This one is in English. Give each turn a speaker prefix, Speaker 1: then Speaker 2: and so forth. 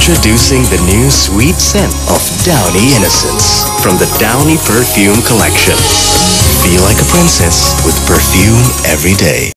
Speaker 1: Introducing the new sweet scent of Downy Innocence from the Downy Perfume Collection. Feel like a princess with perfume every day.